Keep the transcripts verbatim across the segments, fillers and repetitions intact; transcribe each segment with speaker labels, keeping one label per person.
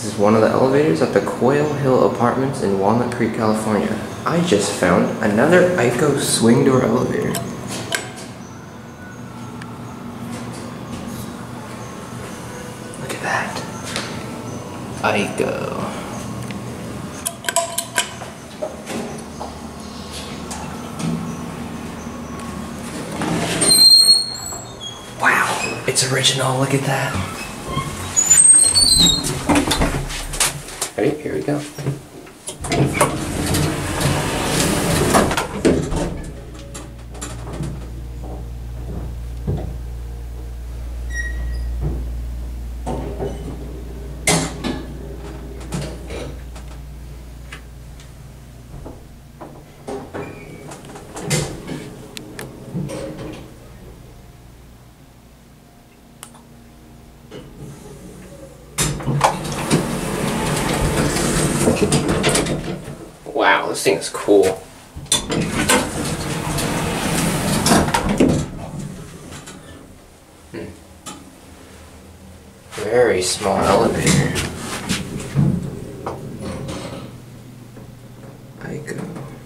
Speaker 1: This is one of the elevators at the Quail Hill Apartments in Walnut Creek, California. I just found another I E C O swing door elevator. Look at that. I E C O. Wow, it's original, look at that. Ready? Here we go. Wow, this thing is cool. Hmm. Very small elevator. I E C O.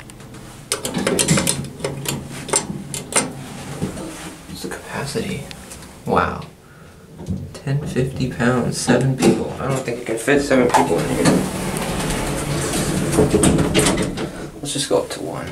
Speaker 1: What's the capacity? Wow. ten fifty pounds, seven people. I don't think it can fit seven people in here. Let's just go up to one.